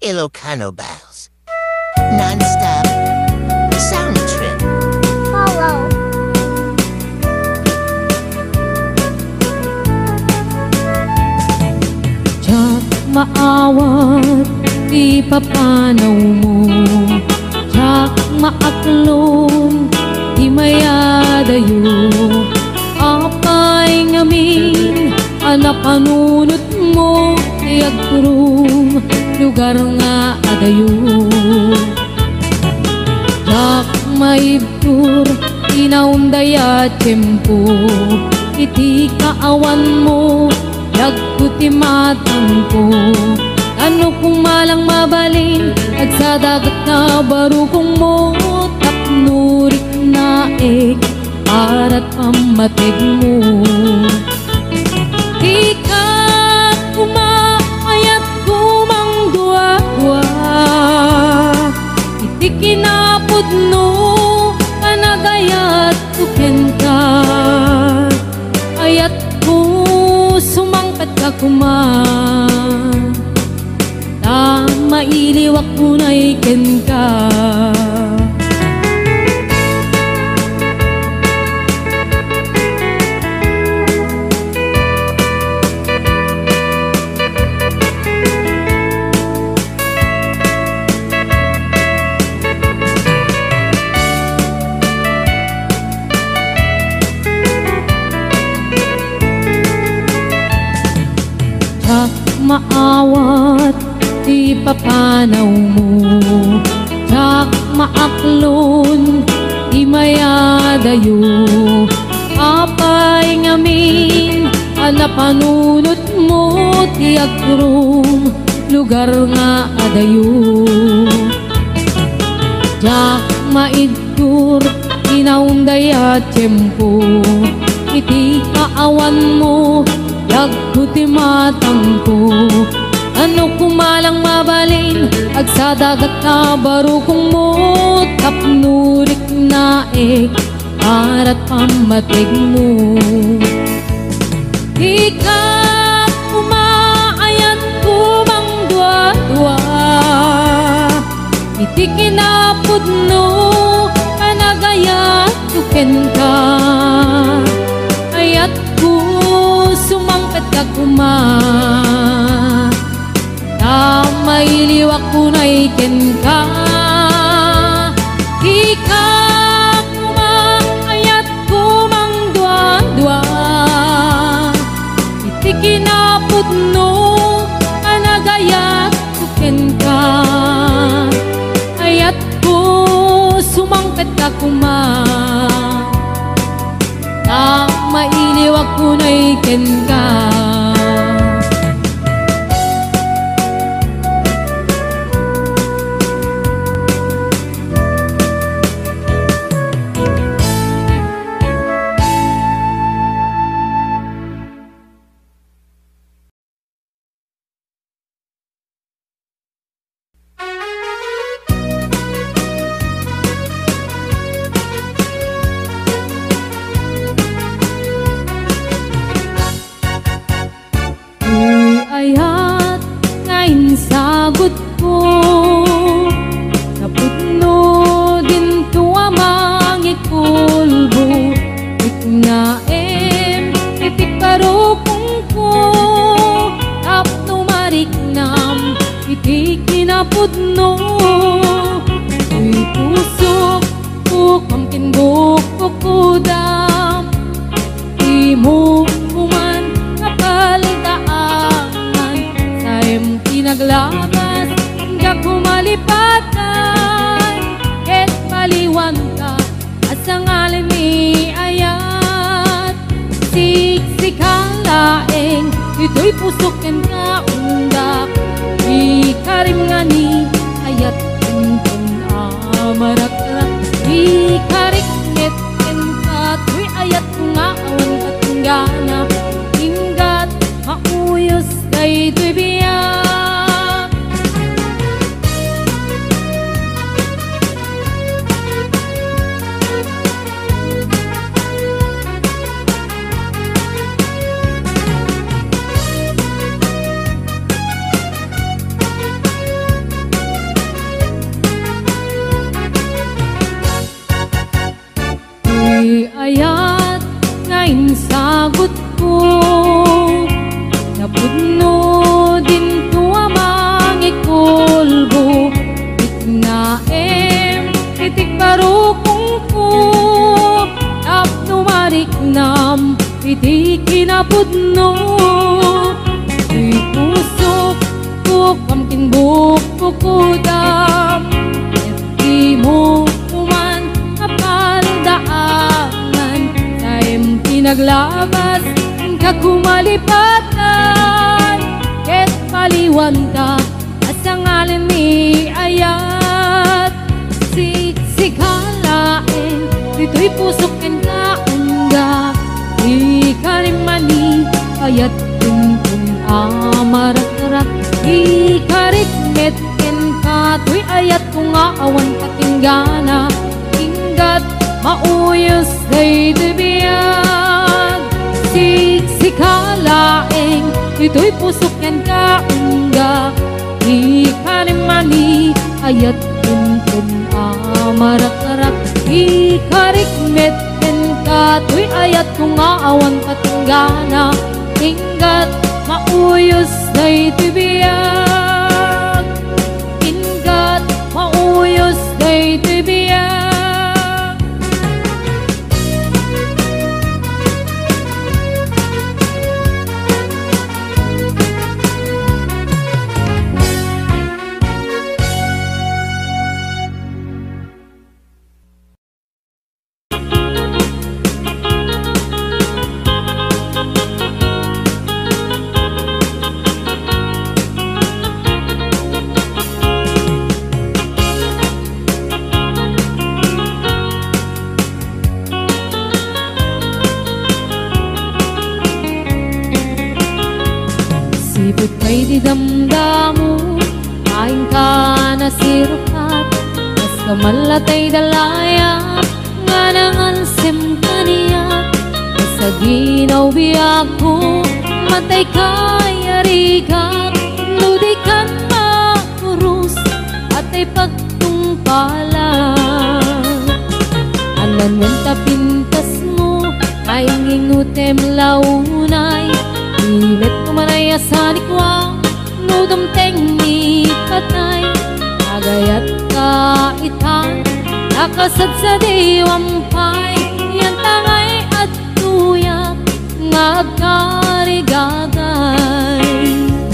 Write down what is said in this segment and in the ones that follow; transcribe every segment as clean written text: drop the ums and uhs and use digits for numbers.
Ilocano Bells. Non-stop sound trip. Follow. Tiyak maawat, di papanaw mo. Tiyak maaklon, di mayadayo. Apay ngamin, anapanunot mo. Tiyak turong, lugar nga adayo. Tiyak maibtur, inaundaya tiyempo. Iti kaawan mo, yagkuti matang ko. Ano kung malang mabalin, sa dagat na barukong mo. Tapnurik na para't pamatig mo. Di ka kumaayat kumang dua-dua. Iti kinapod no, panagayat tuken ka. Ayat ko sumangkat ka kuman. Na mailiwak mo na iken ka. Tiyak maawat, di papanaw mo. Tiyak maaklon, di mayadayo. Apay ngamin, anapanunot mo. Tiyak turong, lugar nga adayo. Tiyak maidtur, inaundaya tiyempo. Iti kaawan mo, yagkuti matang ko. Ano kumalang mabalin, sa dagat na barukong mo. Tapnurik na para't pamatig mo. Di ka kumaayat kumang dua-dua. Iti kinapod no, panagayat tuken ka. Ayat ko sumangkat ka kuman. Na mailiwak ko na iken ka. Di ka kumaayat kumang dua-dua. Iti kinapod no, panagayat tuken ka. Ayat ko sumangkat ka kuman. Na mailiwak ko na iken ka. Ayat ngayon sagot ko. Kaputno din tuwamang ikulbo. Iknaem itik parukong ko. Tapno mariknam itik kinaputno. Uy pusok ko kamkin bukok kudam. Imo kuman kapaldaan. Saem kinaglamas hingga kumalipatan. Et paliwan ka asang alin ni ayat. Siksik-sikang laeng ito'y pusokin ka undak. Ikarim nga ni ayat kentong amarak-rak. Ikariknet-ken ka to'y ayat ko nga awan katunggana. Hinggat mauyos kay to'y biyak. pudno di pusok ko kamkin bukukudam di mo kuman kapaldaanan taim pinaglabas kakumalipatan ket paliwanta asangalan ni ayat siksikalain dito'y pusok ken kaungga ikarimani ayat tuntun amarat-arat ikarikmet ken katoy ayat kung aawan katinggana inggat mauyos day dibiyag siksikalaeng ito'y pusok ken kaungga ikarimani ayat tuntun amarat-arat ikarikmet ken katoy ayat kung aawan katinggana inggat mauyos day tibiyag inggat mauyos day tibiyag. Sipot kay di damdamu kain ka na sirukat kas kamalatay dalayat nga nangalsim kaniya sa ginaw biyak ko matay kay arigat ludikan makurus at ay pagtungpalan anan ng tapintas mo ay ngingutem launay imet kumanaya sa likwa nudom tengni patay agayat kaitan nakasad sa diwampay yan tangay at tuyak nga agkarigagay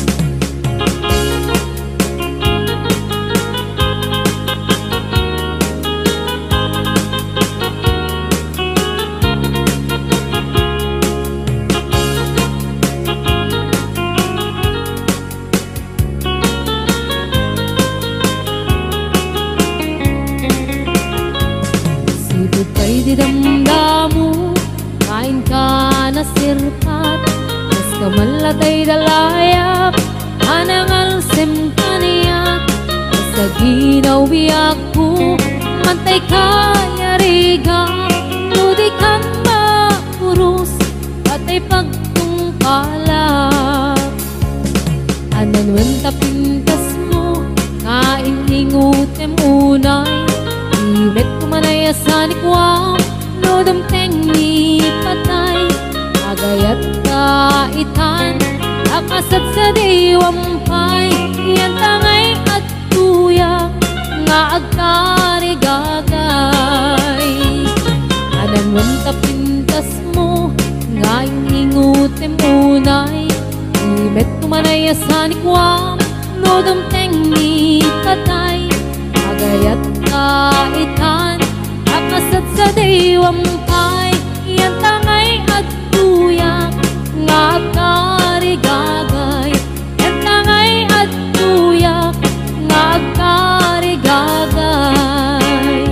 di damdamu kain ka na sirpat kas kamalatay dalayap anangalsim kaniyak sa ginaw biyak ko mantay kayariga ludikan makurus at ay pagtungkalak ananwen tapintas mo kain ingutem unay imet kumanaya sa likwam nodom tengni patay agayat kaitan nakasad sa diwampay yan tangay at tuyak nga agkarigagay ananwan tapintas mo nga ingutem unay imet kumanaya sa likwam nodom tengni patay agayat kaitan nakasad sa diwampay yan tangay at tuyak nga agkarigagay yan tangay at tuyak nga agkarigagay.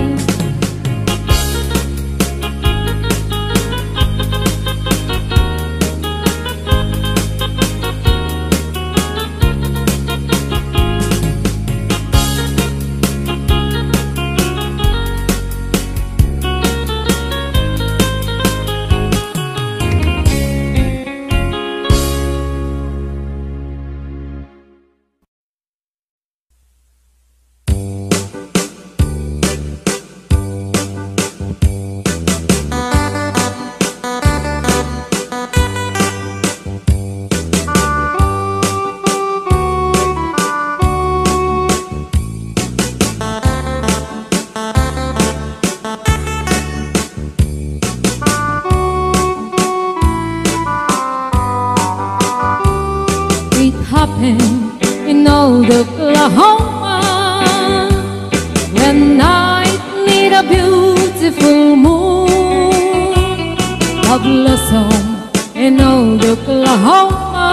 Tonight need a beautiful moon, a blossom in old Oklahoma.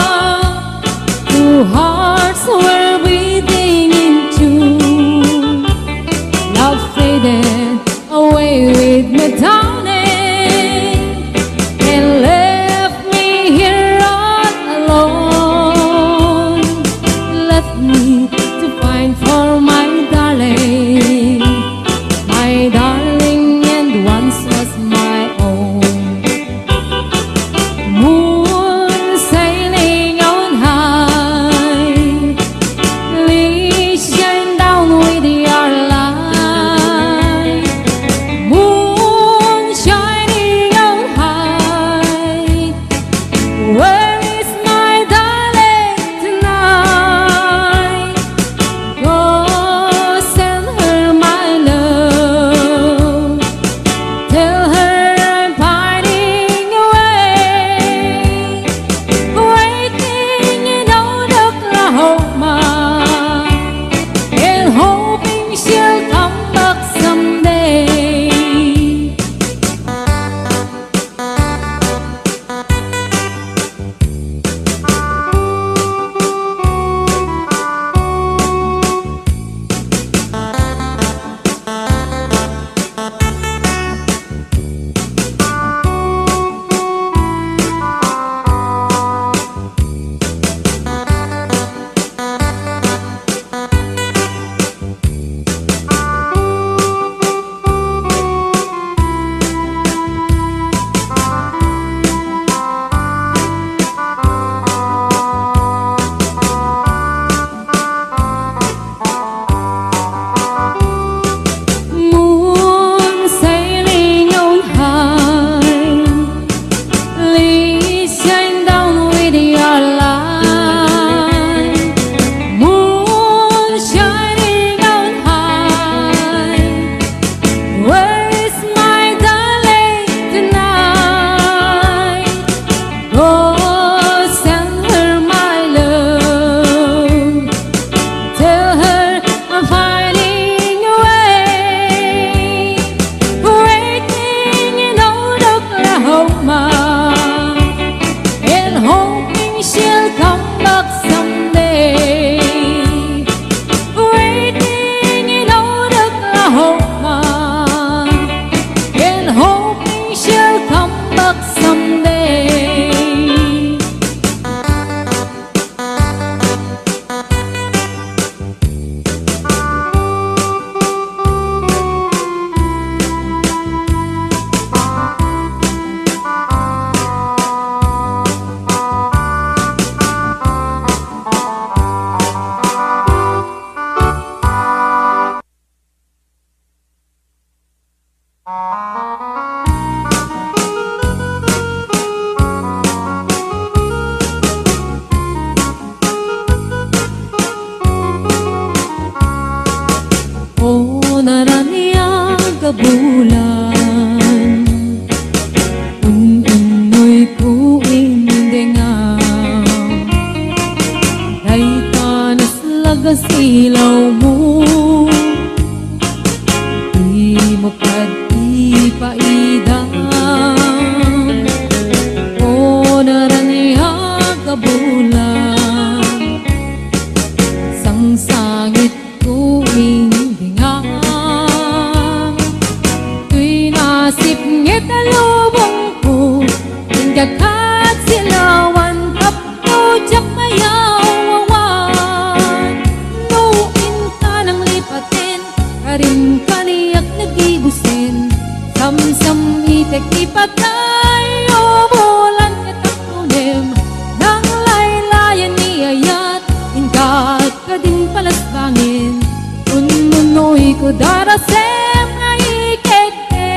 Two hearts were beating in tune. Love faded away with me, darling, and left me here all alone. Left me to find for my darling, and once was my own. Moon sailing on high, please shine down with your light. Moon shining on high, where is my darling tonight? Go send her my love, tell her I'm pining away, waiting in old Oklahoma, and hoping she'll come back someday. Moon sailing on high, please shine down with your light. Moon shining on high, where is my darling tonight? Go send her my love, tell her I'm finding away, waiting in old Oklahoma, and hoping she'll come back someday. Waiting in old Oklahoma, and hoping she'll come back someday. O naraniag bulan, unoy kuindengam, day tanas lagas ilaw mo, di mo kad ipaidam. O naraniag bulan, sang sangit kuindengam, tuy nasib ngit alubong ko, hingga't silawan tapto jak mayawawan. Nuin ka ng lipatin, karin kaniyak nagigusin, samsam itek ipagkay o bulan katakunim, nang laylayan niyayat, hingga't ka din palasbangin, unmunoy ko darasem na ikete.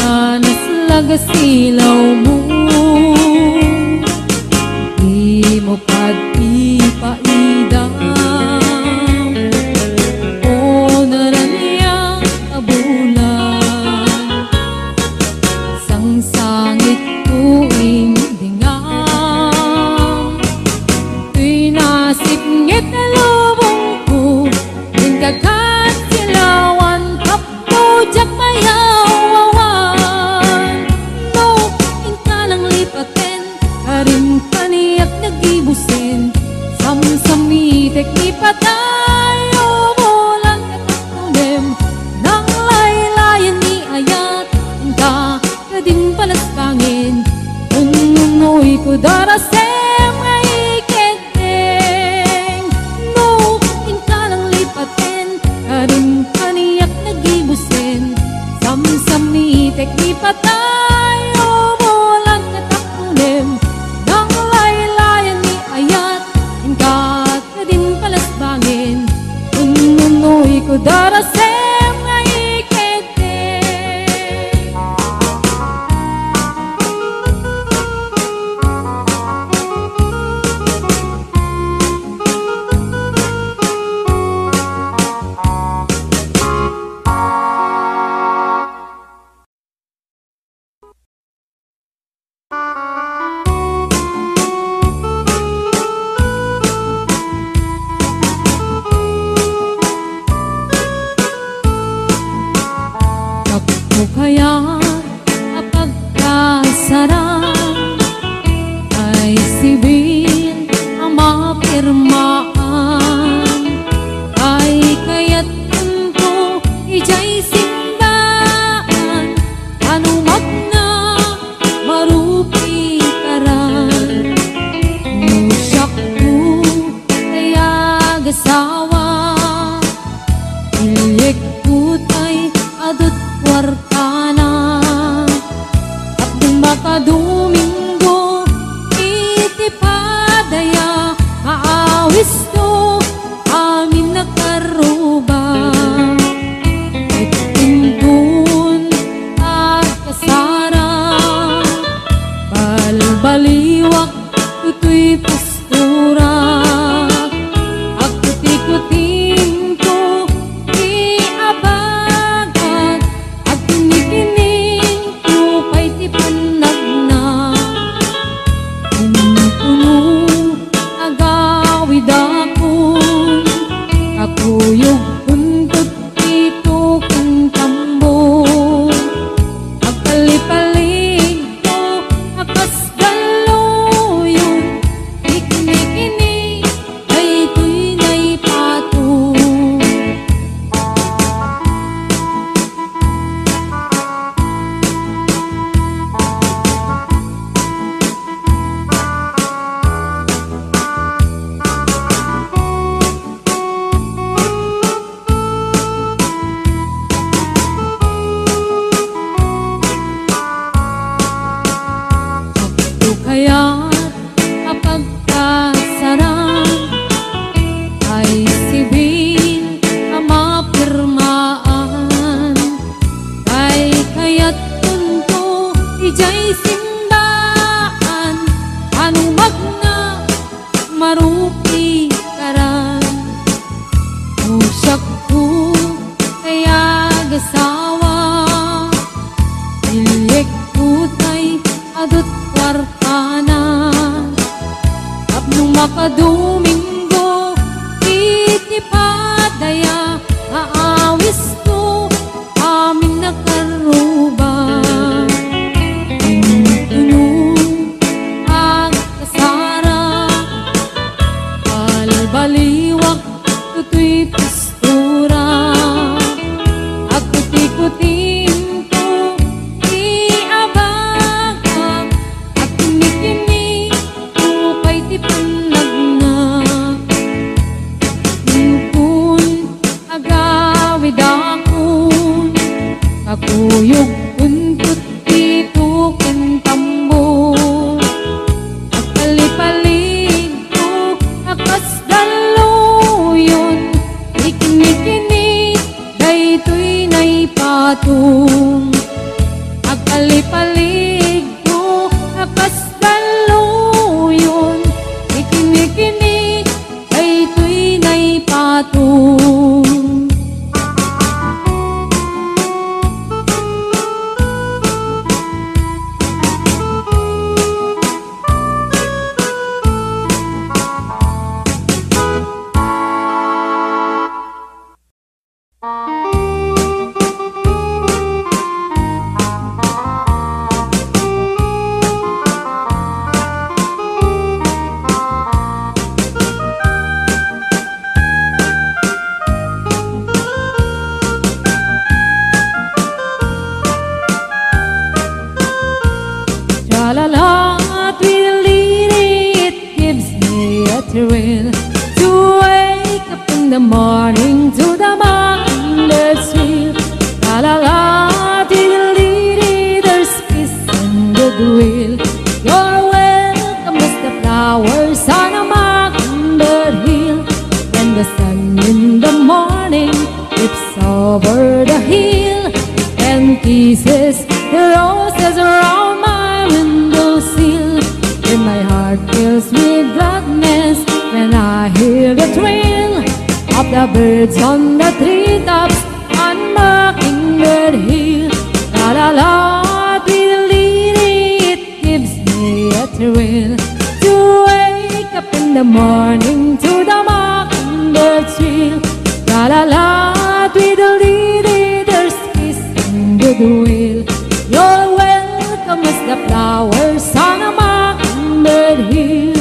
Danas lagasilaw mo, di mo pag-ipaidam. O naraniya kabulan, sang sangit tuwing dingam. Tuy nasipngit na lubong ko, din kakat silawan, kapujak mayawawan. No, inkalang lipaten, karim kaniyak nagibusin. Samsamitek lipatayo, bulan kataknodem, nang laylayan ni ayat, inka kading palaspangin. Ununoy ko darasem ngay keteng. No, inkalang lipaten, karim kaniyak nagibusin. Samsamitek lipatayo, bulan kataknodem, nang laylayan ni ayat, inka kading palasbangin. Ununoy ko darasem ngay keteng. Takbo kaya kapagkasarang ay sibil ang mapirmaan. Ay kaya't ko ijay simbahan, anumag na marupi karan. Musyak ko kaya gasawa, ilik ko tay adot kwartana. At dun makadomingo iti padaya, maawis to amin nakaruba. Itintun at kasara, balbaliwak tutoy postura. At kuti-kuting ko di abagat, at kinikining ko pa'y ti panagna. Puno agawid akon, kakuyog puntot dito kang tambo. Agkalipalig ko akas galoyon, ikini-kini ay tuy na'y patong. Takbo kaya kapagkasarang ay sibil ang mapirmaan. Ay kaya't tunto ijay simbahan, anumag na marupi karan. Musyak ko kaya gasawa, ilik ko tay adot kwartana. Tapnong makadomingo iti padaya, aawis ko amin nakaruba. Tintunong ang kasara, balbaliwak tutoy postura. At kuti-kuting ko di abagat, at kinikinig ko pa'y ti panagna. Tintun agawid akon, kakuyog puntot dito ken tambo. Agkalipalig ko akas galoyon, ikini-kini daytoy na'y patong. Palipalig ko akas daluyon, ikini-kini ay tuy nay patung. La-la-la, tweedledee, it gives me a thrill to wake up in the morning to the mother's wheel. La-la-la, tweedledee, there's peace and goodwill. You're welcome as the flowers on a mockingbird hill. When the sun in the morning dips over the hill and kisses the roses around my windowsill, and my heart fills with gladness when I hear the thrill of the birds on the treetops on Mockingbird Hill. La la la, tweedledee, it gives me a thrill to wake up in the morning to the mockingbird's trill. La la la, tweedledee, there's peace and goodwill. You're welcome as the flowers on a mockingbird hill.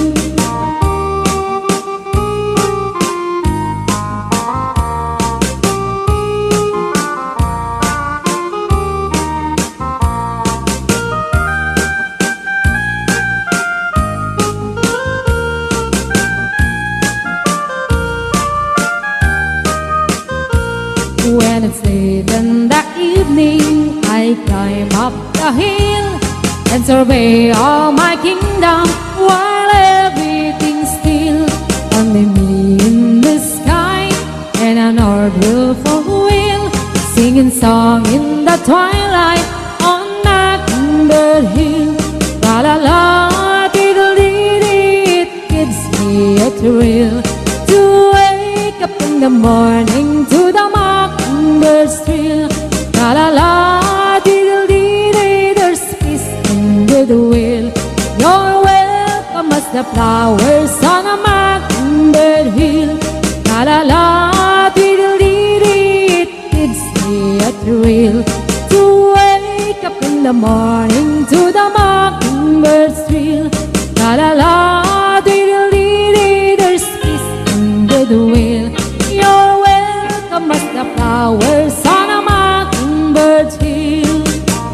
When it's late in the evening, I climb up the hill and survey all my kingdom while everything's still. Only me in the sky and an old willful wheel, singing song in the twilight on Mockingbird Hill. La la la, diddle-dee-dee, it gives me a thrill to wake up in the morning to the mockingbird's trill. La la la, diddle-dee-dee, there's peace and goodwill. You're welcome as the flowers on a mockingbird hill. La la la, diddle-dee-dee, it gives me a thrill to wake up in the morning to the mockingbird's trill. La la la, diddle-dee-dee, there's peace and goodwill. You're welcome as the flowers on a mockingbird's hill.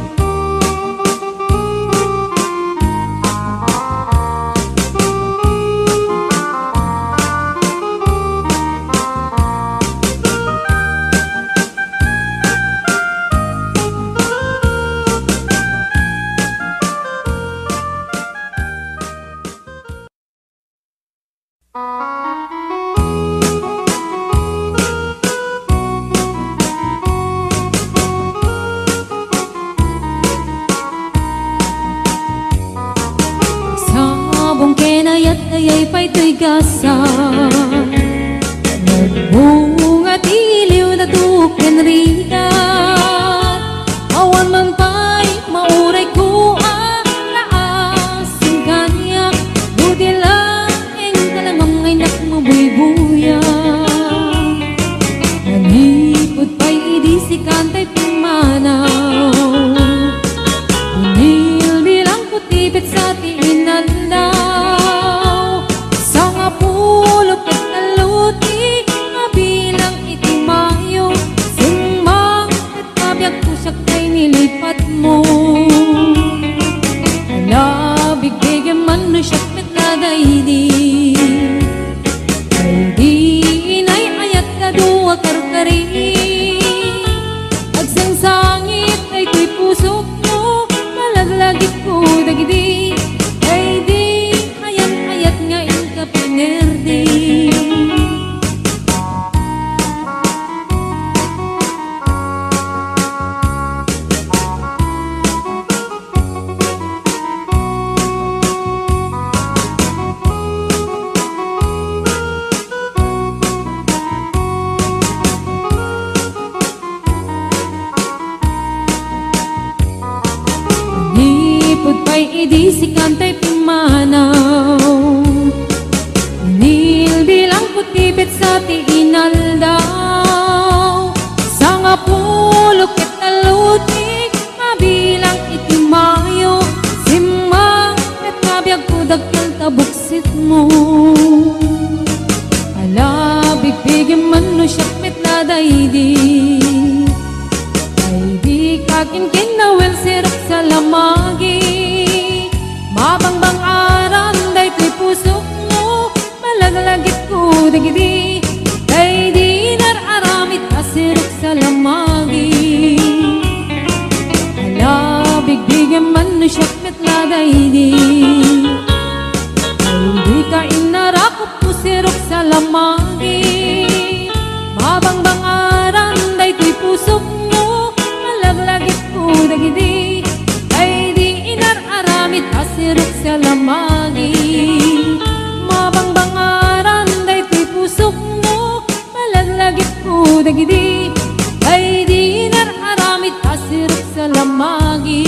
Sabong kenayat ayay pa'y tuy gasan, nagbunga tiliw na tuken rigat. Awan man pa'y mauray ko ang naasin kanya, buti lang ang kalamang ay nakmabuy-buya. Nanipod pa'y idisikan ta'y pumanaw, binilbilang kutibit sa tiinan daw. Sa nga pulok at naluti, kabilang itimayo, sumang at kabiyag pusak kay nilipat mo. Alabig bigyan man no siyak met nadaydi, kay di inay ayat na duwa karkari. Agsangsangit ay tuy pusok mo, malaglagit ko dagidi, ay di ayat-ayat nga in ka pinerdi. Suway idisi kantay pimanaw Nil bilang putibit sa tiinaldaw Sa nga pulok ket talutik mabilang itimayo Simang ket ngabiyag kudag kel tabuksit mo Ala bigbigim man no siyak met ladaydi Ay di kakin kinawel sirok sa lamagi Mabangbang aran day ko'y pusok mo Malaglagit ko dagidi Day di nararamit asirok sa lamagi Ala bigbigyan man no siyak met ladaydi Ay di ka inarakot po sirok sa lamagi Mabangbang aran day ko'y pusok mo Malaglagit ko dagidi Ay di inararamit asirok sa lamagi Mabangbang aran day ko'y pusok mo Malaglagit ko dagidi Ay di inararamit asirok sa lamagi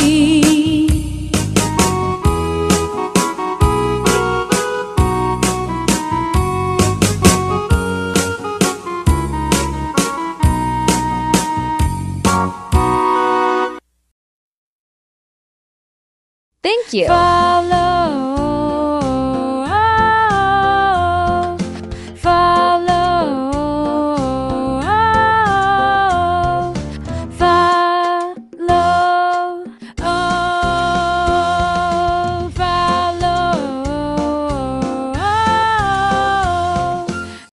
Thank you. Follow